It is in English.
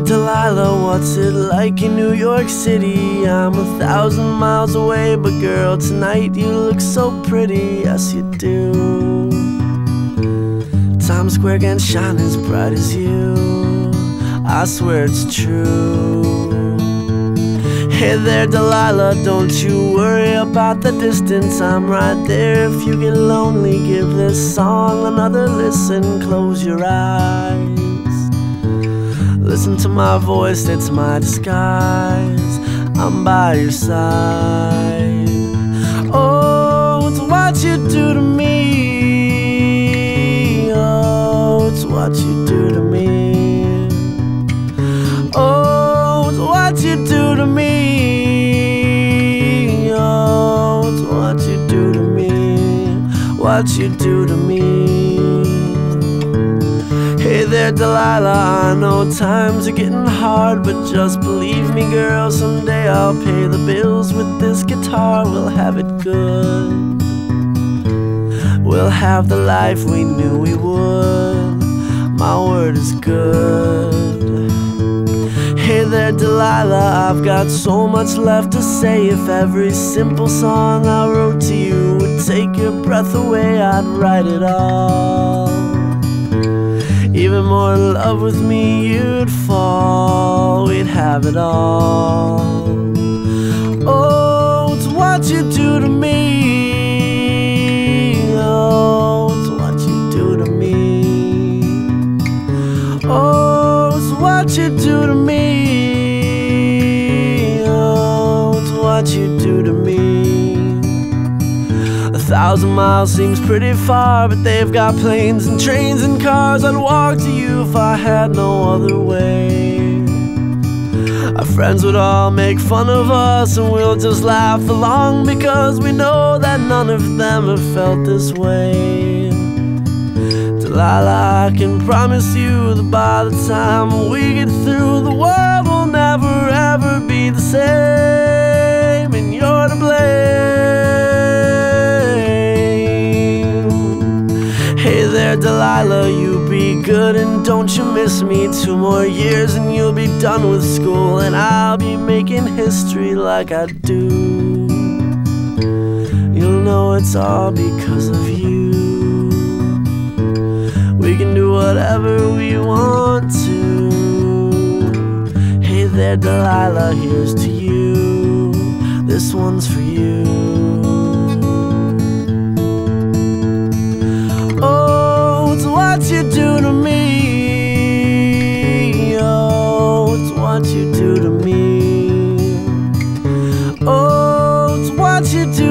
Delilah, what's it like in New York City? I'm 1,000 miles away, but girl, tonight you look so pretty, yes you do. Times Square can't shine as bright as you, I swear it's true. Hey there, Delilah, don't you worry about the distance, I'm right there. If you get lonely, give this song another listen. Close your eyes, listen to my voice, it's my disguise. I'm by your side. Oh, it's what you do to me. Oh, it's what you do to me. Oh, it's what you do to me. Oh, it's what you do to me. What you do to me. Hey there, Delilah, I know times are getting hard, but just believe me, girl, someday I'll pay the bills with this guitar. We'll have it good, we'll have the life we knew we would. My word is good. Hey there, Delilah, I've got so much left to say. If every simple song I wrote to you would take your breath away, I'd write it all. Even more in love with me you'd fall, we'd have it all. Oh, it's what you do to me. Oh, it's what you do to me. Oh, it's what you do to me. Oh, it's what you do to me. 1,000 miles seems pretty far, but they've got planes and trains and cars. I'd walk to you if I had no other way. Our friends would all make fun of us, and we'll just laugh along, because we know that none of them have felt this way. Delilah, I can promise you that by the time we get through, the world will never ever be the same, and you're to blame. Hey there, Delilah, you be good and don't you miss me. 2 more years and you'll be done with school, and I'll be making history like I do. You'll know it's all because of you. We can do whatever we want to. Hey there, Delilah, here's to you. This one's for you. What you do to me. Oh, it's what you do to me. Oh, it's what you do